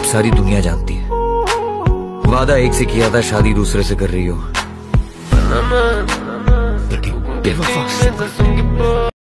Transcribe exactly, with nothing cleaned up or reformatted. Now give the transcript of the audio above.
सारी दुनिया जानती है। वादा एक से किया था, शादी दूसरे से कर रही हो। बेवफा।